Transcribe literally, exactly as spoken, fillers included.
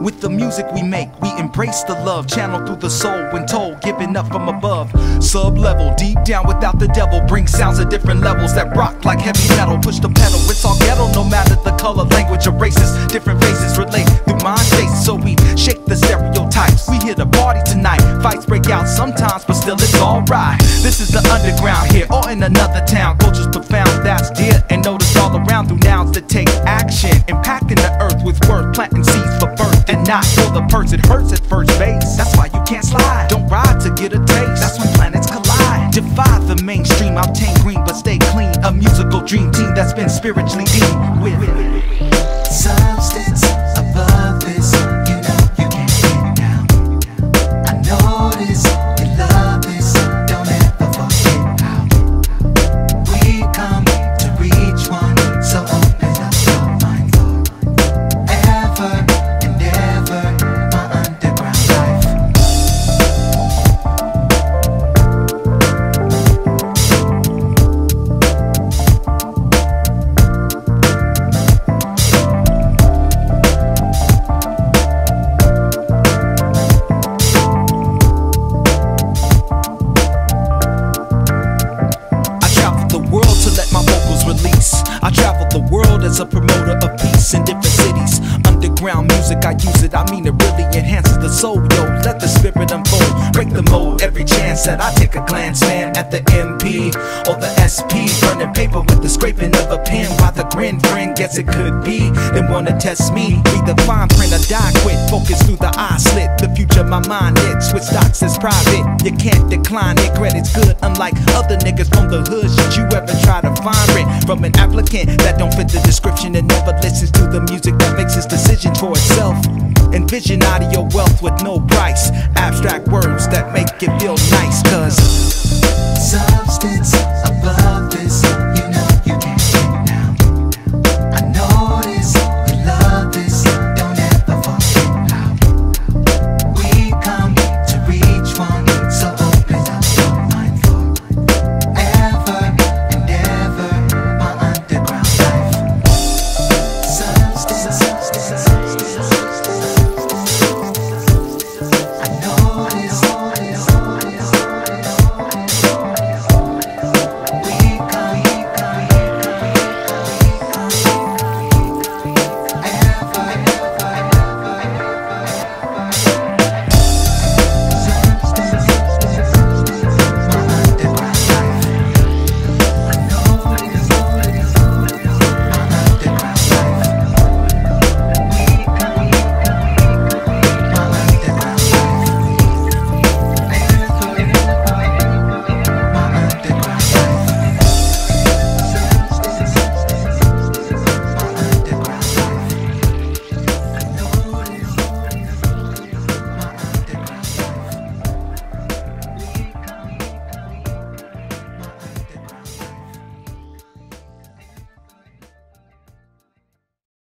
With the music we make, we embrace the love, channeled through the soul when told, giving up from above. Sub-level, deep down without the devil, bring sounds at different levels that rock like heavy metal. Push the pedal, it's all ghetto, no matter the color, language, or races. Different faces relate through mind states, so we shake the stereotypes. We here to party tonight, fights break out sometimes, but still it's alright. This is the underground here, or in another town. Culture's profound, that's dear and noticed all around through nouns that take action, impacting the earth with worth, planting seeds for birth. And not for the purse, it hurts at first base. That's why you can't slide, don't ride to get a taste. That's when planets collide. Defy the mainstream, obtain green but stay clean. A musical dream team that's been spiritually deemed with substance above this. You know you can't get down. I notice you love this, don't ever forget how we come to reach one. So open up your mind forever. I travel the world as a promoter of peace in different cities. Underground music, I use it, I mean it really enhances the soul, yo. Let the spirit unfold, break the mold. Every chance that I take a glance, man, at the M P or the S P, burning paper with the scraping of a pen. While the grin friend gets it could be, then wanna test me. Read the fine print or die quick, focus through the eye slit. The future my mind hits, with stocks is private. You can't decline it, credit's good. Unlike other niggas from the hood, should you ever try to find rent from an applicant that don't fit the description and never listens to the music that makes its decision for itself. Envision audio wealth with no price, abstract words that make it feel nice. Cause substance above this, you know you can't get down. I notice you love this, don't ever forget how we come to reach one. So open up your mind forever and ever. My underground life. Substance, substance, substance.